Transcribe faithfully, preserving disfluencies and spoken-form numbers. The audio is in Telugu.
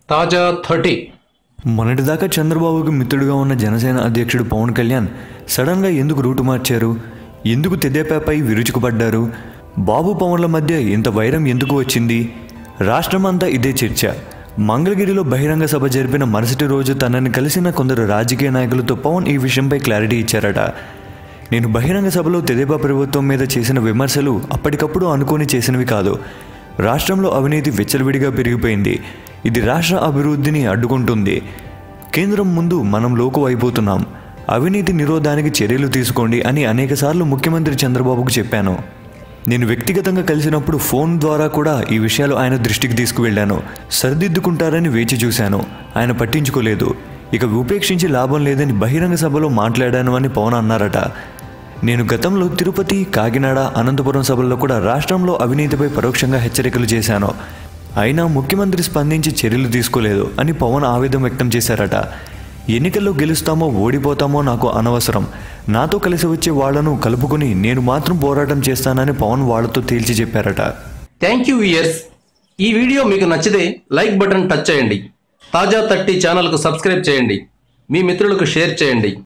తాజా థర్టీ. మొన్నటిదాకా చంద్రబాబుకి మిత్రుడుగా ఉన్న జనసేన అధ్యక్షుడు పవన్ కళ్యాణ్ సడన్గా ఎందుకు రూటు మార్చారు? ఎందుకు తెదేపాపై విరుచుకుపడ్డారు? బాబు పవన్ల మధ్య ఇంత వైరం ఎందుకు వచ్చింది? రాష్ట్రమంతా ఇదే చర్చ. మంగళగిరిలో బహిరంగ సభ జరిపిన మరుసటి రోజు తనని కలిసిన కొందరు రాజకీయ నాయకులతో పవన్ ఈ విషయంపై క్లారిటీ ఇచ్చారట. నేను బహిరంగ సభలో తెదేపా ప్రభుత్వం మీద చేసిన విమర్శలు అప్పటికప్పుడు అనుకోని చేసినవి కాదు. రాష్ట్రంలో అవినీతి విచ్చలవిడిగా పెరిగిపోయింది. ఇది రాష్ట్ర అభివృద్ధిని అడ్డుకుంటుంది. కేంద్రం ముందు మనం లోకు అయిపోతున్నాం. అవినీతి నిరోధానికి చర్యలు తీసుకోండి అని అనేకసార్లు ముఖ్యమంత్రి చంద్రబాబుకు చెప్పాను. నేను వ్యక్తిగతంగా కలిసినప్పుడు ఫోన్ ద్వారా కూడా ఈ విషయాలు ఆయన దృష్టికి తీసుకువెళ్ళాను. సరిదిద్దుకుంటారని వేచి చూశాను. ఆయన పట్టించుకోలేదు. ఇక ఉపేక్షించి లాభం లేదని బహిరంగ సభలో మాట్లాడాను అని పవన్ అన్నారట. నేను గతంలో తిరుపతి, కాకినాడ, అనంతపురం సభల్లో కూడా రాష్ట్రంలో అవినీతిపై పరోక్షంగా హెచ్చరికలు చేశాను. అయినా ముఖ్యమంత్రి స్పందించి చర్యలు తీసుకోలేదు అని పవన్ ఆవేదన వ్యక్తం చేశారట. ఎన్నికల్లో గెలుస్తామో ఓడిపోతామో నాకు అనవసరం. నాతో కలిసి వచ్చే వాళ్లను కలుపుకొని నేను మాత్రం పోరాటం చేస్తానని పవన్ వాళ్లతో తేల్చి చెప్పారట. Thank you viewers. ఈ వీడియో మీకు నచ్చితే లైక్ బటన్ టచ్ చేయండి. తాజా థర్టీ ఛానల్కు సబ్స్క్రైబ్ చేయండి. మీ మిత్రులకు షేర్ చేయండి.